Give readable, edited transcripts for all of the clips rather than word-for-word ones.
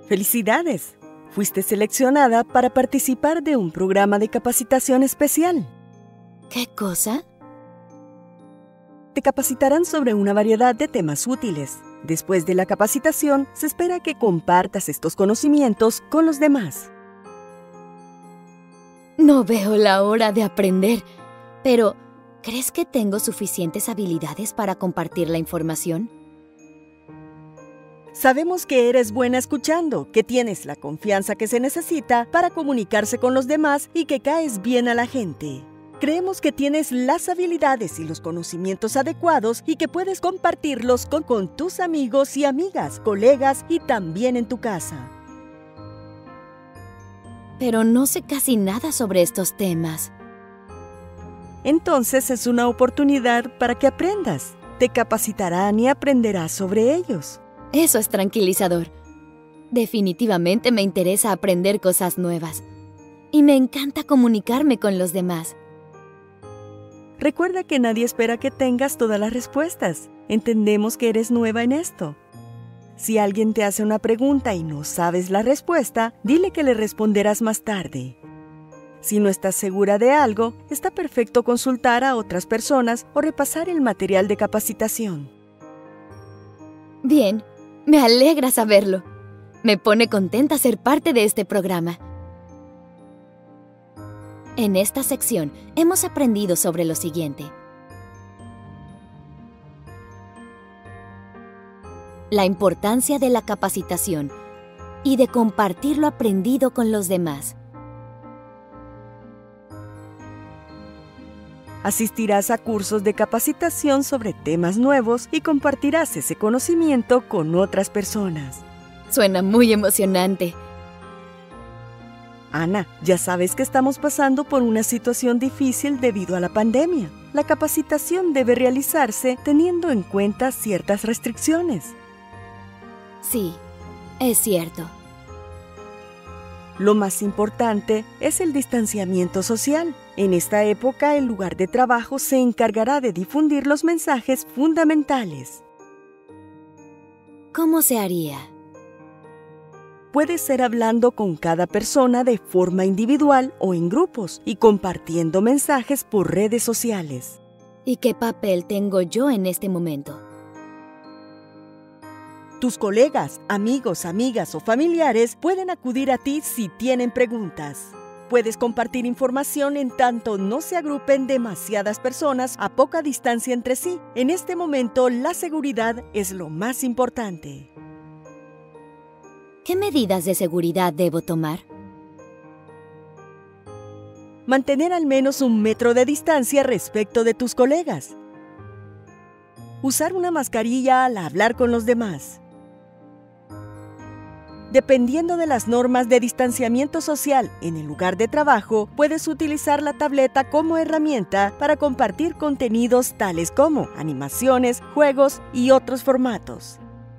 ¡Felicidades! Fuiste seleccionada para participar de un programa de capacitación especial. ¿Qué cosa? Te capacitarán sobre una variedad de temas útiles. Después de la capacitación, se espera que compartas estos conocimientos con los demás. No veo la hora de aprender, pero ¿crees que tengo suficientes habilidades para compartir la información? Sabemos que eres buena escuchando, que tienes la confianza que se necesita para comunicarse con los demás y que caes bien a la gente. Creemos que tienes las habilidades y los conocimientos adecuados y que puedes compartirlos con tus amigos y amigas, colegas y también en tu casa. Pero no sé casi nada sobre estos temas. Entonces es una oportunidad para que aprendas. Te capacitarán y aprenderás sobre ellos. Eso es tranquilizador. Definitivamente me interesa aprender cosas nuevas. Y me encanta comunicarme con los demás. Recuerda que nadie espera que tengas todas las respuestas. Entendemos que eres nueva en esto. Si alguien te hace una pregunta y no sabes la respuesta, dile que le responderás más tarde. Si no estás segura de algo, está perfecto consultar a otras personas o repasar el material de capacitación. Bien, me alegra saberlo. Me pone contenta ser parte de este programa. En esta sección hemos aprendido sobre lo siguiente. La importancia de la capacitación y de compartir lo aprendido con los demás. Asistirás a cursos de capacitación sobre temas nuevos y compartirás ese conocimiento con otras personas. Suena muy emocionante. Ana, ya sabes que estamos pasando por una situación difícil debido a la pandemia. La capacitación debe realizarse teniendo en cuenta ciertas restricciones. Sí, es cierto. Lo más importante es el distanciamiento social. En esta época, el lugar de trabajo se encargará de difundir los mensajes fundamentales. ¿Cómo se haría? Puede ser hablando con cada persona de forma individual o en grupos y compartiendo mensajes por redes sociales. ¿Y qué papel tengo yo en este momento? Tus colegas, amigos, amigas o familiares pueden acudir a ti si tienen preguntas. Puedes compartir información en tanto no se agrupen demasiadas personas a poca distancia entre sí. En este momento, la seguridad es lo más importante. ¿Qué medidas de seguridad debo tomar? Mantener al menos 1 metro de distancia respecto de tus colegas. Usar una mascarilla al hablar con los demás. Dependiendo de las normas de distanciamiento social en el lugar de trabajo, puedes utilizar la tableta como herramienta para compartir contenidos tales como animaciones, juegos y otros formatos.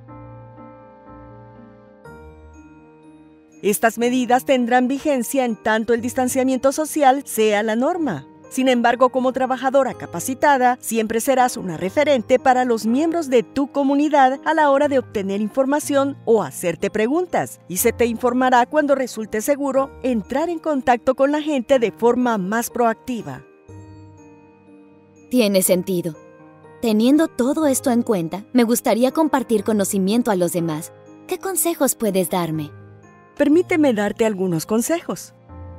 Estas medidas tendrán vigencia en tanto el distanciamiento social sea la norma. Sin embargo, como trabajadora capacitada, siempre serás una referente para los miembros de tu comunidad a la hora de obtener información o hacerte preguntas, y se te informará cuando resulte seguro entrar en contacto con la gente de forma más proactiva. Tiene sentido. Teniendo todo esto en cuenta, me gustaría compartir conocimiento a los demás. ¿Qué consejos puedes darme? Permíteme darte algunos consejos.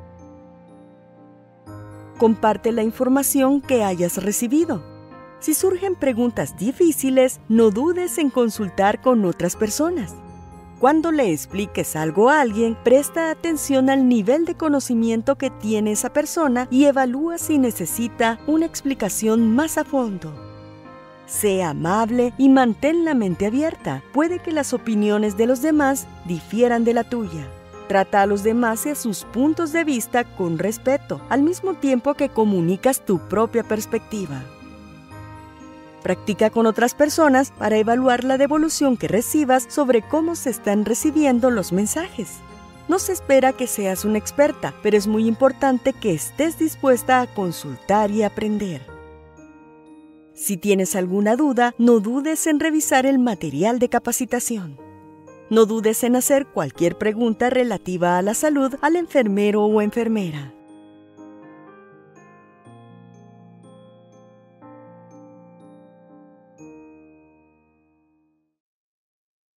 Comparte la información que hayas recibido. Si surgen preguntas difíciles, no dudes en consultar con otras personas. Cuando le expliques algo a alguien, presta atención al nivel de conocimiento que tiene esa persona y evalúa si necesita una explicación más a fondo. Sé amable y mantén la mente abierta. Puede que las opiniones de los demás difieran de la tuya. Trata a los demás y a sus puntos de vista con respeto, al mismo tiempo que comunicas tu propia perspectiva. Practica con otras personas para evaluar la devolución que recibas sobre cómo se están recibiendo los mensajes. No se espera que seas una experta, pero es muy importante que estés dispuesta a consultar y aprender. Si tienes alguna duda, no dudes en revisar el material de capacitación. No dudes en hacer cualquier pregunta relativa a la salud al enfermero o enfermera.